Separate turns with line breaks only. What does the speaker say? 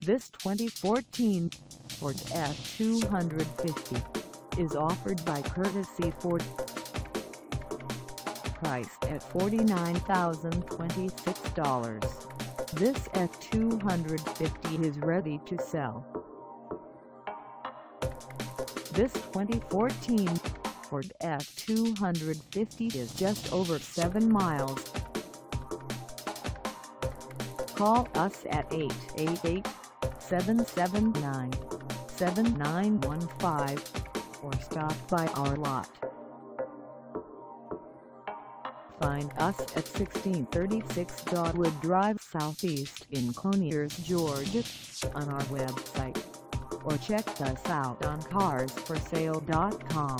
This 2014 Ford F250 is offered by Courtesy Ford. Priced at $49,026, this F250 is ready to sell. This 2014 Ford F250 is just over 7 miles. Call us at 888-779-7915 or stop by our lot. Find us at 1636 Dogwood Drive Southeast in Conyers, Georgia, on our website, or check us out on carsforsale.com.